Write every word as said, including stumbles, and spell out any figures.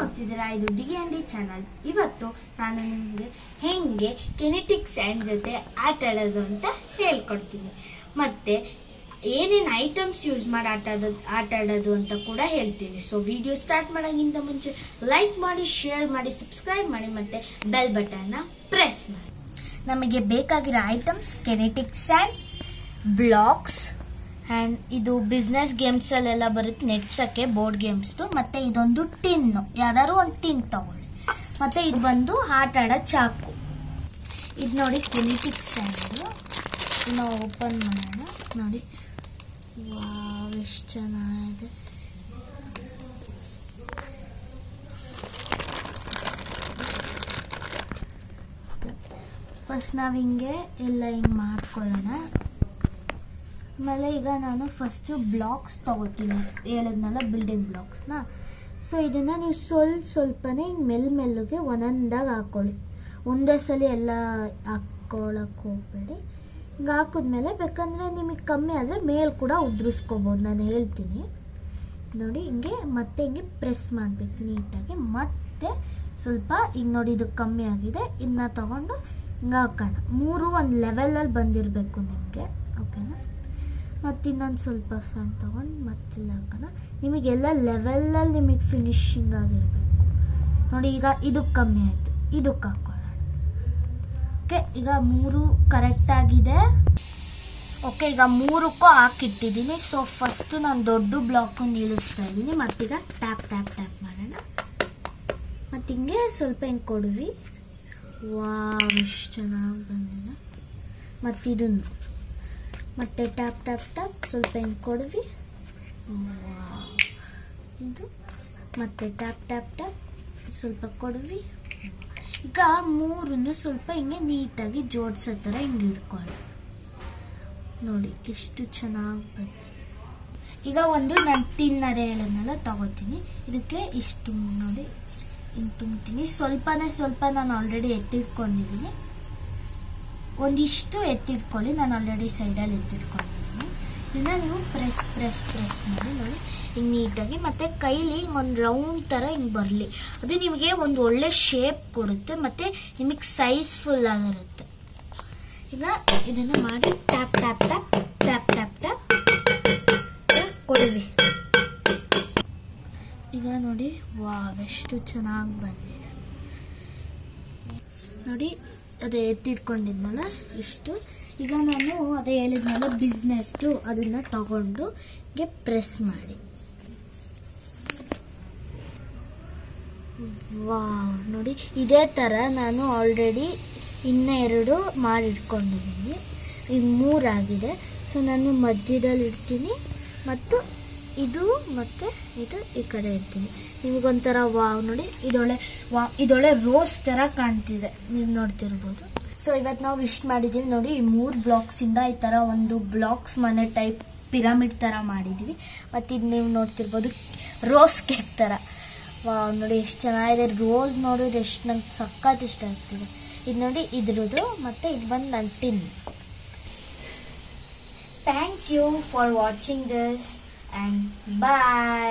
ನೋಡ್ತಿದ್ದೀರಾ, ಇದು D and D channel. ಇವತ್ತು ನಾನು ನಿಮಗೆ ಹೆಂಗೆ ಕೆನೆಟಿಕ್ ಸ್ಯಾಂಡ್ ಜೊತೆ ಆಟ ಆಡೋದು ಅಂತ ಹೇಳ್ಕೊಡ್ತೀನಿ. ಮತ್ತೆ ಏನೇನು ಐಟಮ್ಸ್ ಯೂಸ್ ಮಾಡಿ ಆಟ ಆಡೋದು ಆಟ ಆಡೋದು ಅಂತ ಕೂಡ ಹೇಳ್ತೀನಿ. ಸೊ ವಿಡಿಯೋ ಸ್ಟಾರ್ಟ್ ಮಾಡೋಕ್ಕಿಂತ ಮುಂಚೆ ಲೈಕ್ ಮಾಡಿ, ಶೇರ್ ಮಾಡಿ, ಸಬ್ಸ್ಕ್ರೈಬ್ ಮಾಡಿ ಮತ್ತೆ ಬೆಲ್ ಬಟನ್ನ ಪ್ರೆಸ್ ಮಾಡಿ. ನಮಗೆ ಬೇಕಾಗಿರೋ items kinetic sand, blocks and ಇದು ಬಿಸ್ನೆಸ್ ಗೇಮ್ಸಲ್ಲೆಲ್ಲ ಬರುತ್ತೆ ನೆಟ್ಸಕ್ಕೆ, ಬೋರ್ಡ್ ಗೇಮ್ಸ್ದು. ಮತ್ತು ಇದೊಂದು ಟಿನ್ನು, ಯಾವ್ದಾದ್ರು ಒಂದು ಟಿನ್ ತಗೊಳ್ಳಿ. ಮತ್ತು ಇದು ಬಂದು ಆಟ ಆಡೋ ಚಾಕು. ಇದು ನೋಡಿ ಕೆನೆಟಿಕ್ ಸ್ಯಾಂಡು. ನಾವು ಓಪನ್ ಮಾಡೋಣ. ನೋಡಿ, ವಾವ್ ಎಷ್ಟು ಚೆನ್ನಾಗಿದೆ. ಫಸ್ಟ್ ನಾವು ಹಿಂಗೆ ಎಲ್ಲ ಹಿಂಗೆ ಮಾಡ್ಕೊಳ್ಳೋಣ. ಆಮೇಲೆ ಈಗ ನಾನು ಫಸ್ಟು ಬ್ಲಾಕ್ಸ್ ತಗೋತೀನಿ, ಹೇಳಿದ್ನಲ್ಲ ಬಿಲ್ಡಿಂಗ್ ಬ್ಲಾಕ್ಸ್ನ. ಸೊ ಇದನ್ನು ನೀವು ಸ್ವಲ್ಪ ಸ್ವಲ್ಪನೇ ಹಿಂಗೆ ಮೆಲ್ಲ ಮೆಲ್ಲಗೆ ಒಂದೊಂದಾಗಿ ಹಾಕ್ಕೊಳ್ಳಿ. ಒಂದೇ ಸಲ ಎಲ್ಲ ಹಾಕ್ಕೊಳಕ್ಕೆ ಹೋಗ್ಬೇಡಿ. ಹಿಂಗೆ ಹಾಕಿದ್ಮೇಲೆ ಬೇಕಂದರೆ ನಿಮಗೆ ಕಮ್ಮಿ ಆದರೆ ಮೇಲೆ ಕೂಡ ಉದ್ರಿಸ್ಕೋಬೋದು, ನಾನು ಹೇಳ್ತೀನಿ. ನೋಡಿ ಹಿಂಗೆ ಮತ್ತೆ ಹಿಂಗೆ ಪ್ರೆಸ್ ಮಾಡಬೇಕು ನೀಟಾಗಿ. ಮತ್ತೆ ಸ್ವಲ್ಪ ಹಿಂಗೆ ನೋಡಿ ಇದು ಕಮ್ಮಿ ಆಗಿದೆ, ಇದನ್ನ ತಗೊಂಡು ಹಿಂಗೆ ಹಾಕೋಣ. ಮೂರು ಒಂದು ಲೆವೆಲಲ್ಲಿ ಬಂದಿರಬೇಕು ನಿಮಗೆ, ಓಕೆನಾ. ಮತ್ತು ಇನ್ನೊಂದು ಸ್ವಲ್ಪ ಸಣ್ಣ ತೊಗೊಂಡು ಮತ್ತಿಲ್ಲ ಹಾಕೋಣ. ನಿಮಗೆಲ್ಲ ಲೆವೆಲಲ್ಲಿ ನಿಮಗೆ ಫಿನಿಶಿಂಗ್ ಆಗಿರಬೇಕು. ನೋಡಿ ಈಗ ಇದು ಕಮ್ಮಿ ಆಯಿತು, ಇದಕ್ಕೆ ಹಾಕೊಳ್ಳೋಣ. ಓಕೆ, ಈಗ ಮೂರು ಕರೆಕ್ಟಾಗಿದೆ. ಓಕೆ, ಈಗ ಮೂರಕ್ಕೂ ಹಾಕಿಟ್ಟಿದ್ದೀನಿ. ಸೊ ಫಸ್ಟು ನಾನು ದೊಡ್ಡ ಬ್ಲಾಕು ನಿಲ್ಲಿಸ್ತಾ ಇದ್ದೀನಿ. ಮತ್ತೀಗ ಟ್ಯಾಪ್ ಟ್ಯಾಪ್ ಟ್ಯಾಪ್ ಮಾಡೋಣ. ಮತ್ತು ಹಿಂಗೆ ಸ್ವಲ್ಪ ಹಿಂಗೆ ಕೊಡ್ವಿ. ವಾವ್ ಎಷ್ಟು ಚೆನ್ನಾಗಿ ಬಂದಿದೆ. ಮತ್ತಿದನ್ನು ಮತ್ತೆ ಟ್ಯಾಪ್ ಟ್ಯಾಪ್ ಟ್ಯಾಪ್ ಸ್ವಲ್ಪ ಹಿಂಗೆ ಕೊಡ್ವಿ. ಇದು ಮತ್ತೆ ಟ್ಯಾಪ್ ಟ್ಯಾಪ್ ಟ್ಯಾಪ್ ಸ್ವಲ್ಪ ಕೊಡ್ವಿ. ಈಗ ಮೂರನ್ನು ಸ್ವಲ್ಪ ಹಿಂಗೆ ನೀಟಾಗಿ ಜೋಡಿಸೋ ಥರ ಹಿಂಗೆ ಇಟ್ಕೊಳ್ಳಿ. ನೋಡಿ ಎಷ್ಟು ಚೆನ್ನಾಗಿ ಬಂದಿದೆ. ಈಗ ಒಂದು ನಾನು ತಿನ್ನರೆ ಹೇಳೋನ್ನೆಲ್ಲ ತಗೋತೀನಿ. ಇದಕ್ಕೆ ಇಷ್ಟು ನೋಡಿ ಹಿಂಗೆ ತುಂಬ್ತೀನಿ. ಸ್ವಲ್ಪನೇ ಸ್ವಲ್ಪ ನಾನು ಆಲ್ರೆಡಿ ಎತ್ತಿಟ್ಕೊಂಡಿದ್ದೀನಿ. ಒಂದಿಷ್ಟು ಎತ್ತಿಟ್ಕೊಳ್ಳಿ, ನಾನು ಆಲ್ರೆಡಿ ಸೈಡಲ್ಲಿ ಎತ್ತಿಟ್ಕೊಂಡಿದ್ದೀನಿ. ಇದನ್ನು ನೀವು ಪ್ರೆಸ್ ಪ್ರೆಸ್ ಪ್ರೆಸ್ ಮಾಡಿ ನೋಡಿ ಹಿಂಗೆ ನೀಟಾಗಿ. ಮತ್ತು ಕೈಲಿ ಒಂದು ರೌಂಡ್ ಥರ ಹಿಂಗೆ ಬರಲಿ. ಅದು ನಿಮಗೆ ಒಂದು ಒಳ್ಳೆ ಶೇಪ್ ಕೊಡುತ್ತೆ ಮತ್ತು ನಿಮಗೆ ಸೈಜ್ ಫುಲ್ ಆಗಿರುತ್ತೆ. ಈಗ ಇದನ್ನು ಮಾಡಿ tap tap tap tap tap tap ಕೊಡ್ವಿ. ಈಗ ನೋಡಿ ವಾವ್ ಎಷ್ಟು ಚೆನ್ನಾಗಿ ಬಂದಿದೆ. ನೋಡಿ ಅದೇ ಎತ್ತಿಟ್ಕೊಂಡಿದ್ನಲ್ಲ ಇಷ್ಟು. ಈಗ ನಾನು ಅದೇ ಹೇಳಿದ್ನಲ್ಲ ಬಿಸ್ನೆಸ್ದು, ಅದನ್ನು ತಗೊಂಡು ಹೀಗೆ ಪ್ರೆಸ್ ಮಾಡಿ. ವಾವ್ ನೋಡಿ ಇದೇ ಥರ ನಾನು ಆಲ್ರೆಡಿ ಇನ್ನೂ ಎರಡು ಮಾಡಿಟ್ಕೊಂಡಿದ್ದೀನಿ. ಈಗ ಮೂರಾಗಿದೆ. ಸೊ ನಾನು ಮಧ್ಯದಲ್ಲಿ ಇಡ್ತೀನಿ ಮತ್ತು ಇದು ಮತ್ತು ಇದು ಈ ಕಡೆ ಇಡ್ತೀನಿ. ನಿಮಗೊಂಥರ ವಾವ್ ನೋಡಿ ಇದೊಳ್ಳೆ ವಾ ಇದೊಳ್ಳೆ ರೋಸ್ ಥರ ಕಾಣ್ತಿದೆ, ನೀವು ನೋಡ್ತಿರ್ಬೋದು. ಸೊ ಇವತ್ತು ನಾವು ಇಷ್ಟು ಮಾಡಿದ್ದೀವಿ ನೋಡಿ. ಈ ಮೂರು ಬ್ಲಾಕ್ಸಿಂದ ಈ ಥರ ಒಂದು ಬ್ಲಾಕ್ಸ್ ಮನೆ ಟೈಪ್ ಪಿರಮಿಡ್ ಥರ ಮಾಡಿದ್ದೀವಿ. ಮತ್ತು ಇದು ನೀವು ನೋಡ್ತಿರ್ಬೋದು ರೋಸ್ ಕೇಕ್ ಥರ. ವಾವ್ ನೋಡಿ ಎಷ್ಟು ಚೆನ್ನಾಗಿದೆ. ರೋಸ್ ನೋಡಿದ್ರೆ ಎಷ್ಟು ನಂಗೆ ಸಖತ್ ಇಷ್ಟ ಆಗ್ತಿದೆ. ಇದು ನೋಡಿ ಇದ್ರದ್ದು. ಮತ್ತು ಇದು ಬಂದು ನನ್ನ tin. Thank you for watching this and bye.